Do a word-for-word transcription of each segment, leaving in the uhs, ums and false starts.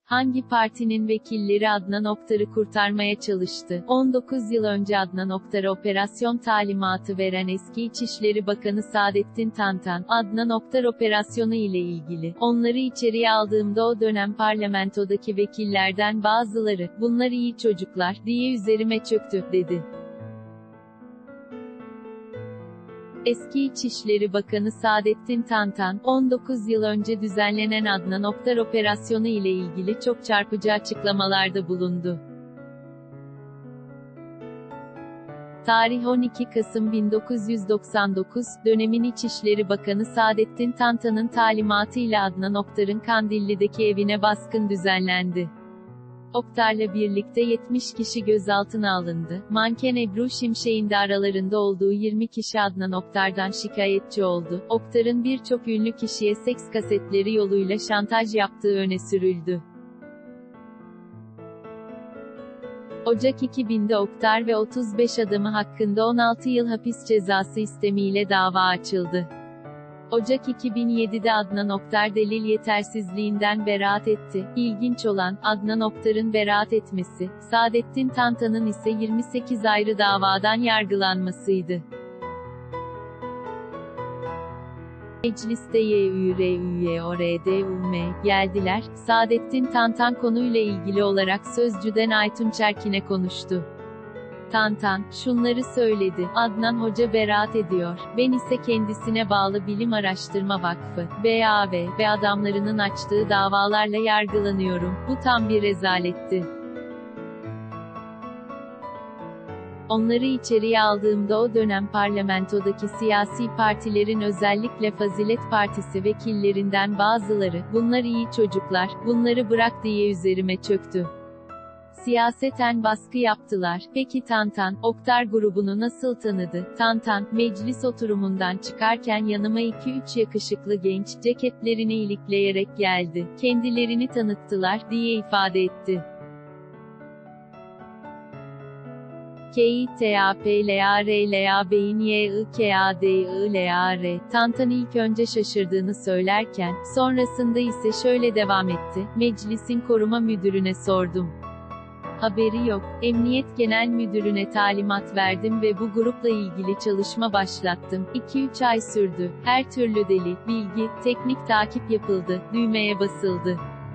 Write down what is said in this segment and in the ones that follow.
Hangi partinin vekilleri Adnan Oktar'ı kurtarmaya çalıştı? on dokuz yıl önce Adnan Oktar'a operasyon talimatı veren eski İçişleri Bakanı Saadettin Tantan, Adnan Oktar operasyonu ile ilgili, onları içeriye aldığımda o dönem parlamentodaki vekillerden bazıları, bunlar iyi çocuklar, diye üzerime çöktü, dedi. Eski İçişleri Bakanı Saadettin Tantan, on dokuz yıl önce düzenlenen Adnan Oktar operasyonu ile ilgili çok çarpıcı açıklamalarda bulundu. Tarih on iki Kasım bin dokuz yüz doksan dokuz, dönemin İçişleri Bakanı Saadettin Tantan'ın talimatıyla Adnan Oktar'ın Kandilli'deki evine baskın düzenlendi. Oktar'la birlikte yetmiş kişi gözaltına alındı. Manken Ebru Şimşek'in de aralarında olduğu yirmi kişi Adnan Oktar'dan şikayetçi oldu. Oktar'ın birçok ünlü kişiye seks kasetleri yoluyla şantaj yaptığı öne sürüldü. Ocak iki binde Oktar ve otuz beş adamı hakkında on altı yıl hapis cezası istemiyle dava açıldı. Ocak iki bin yedide Adnan Oktar delil yetersizliğinden beraat etti. İlginç olan, Adnan Oktar'ın beraat etmesi, Saadettin Tantan'ın ise yirmi sekiz ayrı davadan yargılanmasıydı. Mecliste Y Ü R Ü Y O R D U M geldiler. Saadettin Tantan konuyla ilgili olarak Sözcü'den Aytunç Erkin'e konuştu. Tantan, şunları söyledi, Adnan Hoca beraat ediyor, ben ise kendisine bağlı Bilim Araştırma Vakfı, B A V ve adamlarının açtığı davalarla yargılanıyorum, bu tam bir rezaletti. Onları içeriye aldığımda o dönem parlamentodaki siyasi partilerin özellikle Fazilet Partisi vekillerinden bazıları, bunlar iyi çocuklar, bunları bırak diye üzerime çöktü. Siyaseten baskı yaptılar. Peki Tantan, Oktar grubunu nasıl tanıdı? Tantan, meclis oturumundan çıkarken yanıma iki üç yakışıklı genç, ceketlerini ilikleyerek geldi. Kendilerini tanıttılar, diye ifade etti. K İ T A P L A R L A B'in Y I K A D I L A R, Tantan ilk önce şaşırdığını söylerken, sonrasında ise şöyle devam etti, meclisin koruma müdürüne sordum. Haberi yok. Emniyet Genel Müdürüne talimat verdim ve bu grupla ilgili çalışma başlattım. iki üç ay sürdü. Her türlü delil, bilgi, teknik takip yapıldı. Düğmeye basıldı.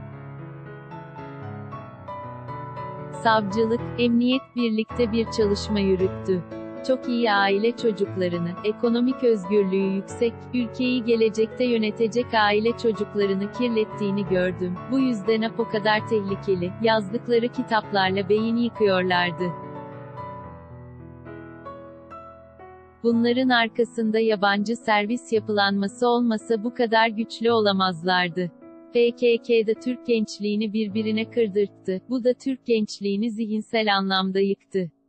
Savcılık, emniyet birlikte bir çalışma yürüttü. Çok iyi aile çocuklarını, ekonomik özgürlüğü yüksek, ülkeyi gelecekte yönetecek aile çocuklarını kirlettiğini gördüm. Bu yüzden Apo kadar tehlikeli, yazdıkları kitaplarla beyin yıkıyorlardı. Bunların arkasında yabancı servis yapılanması olmasa bu kadar güçlü olamazlardı. P K K'da Türk gençliğini birbirine kırdırttı, bu da Türk gençliğini zihinsel anlamda yıktı.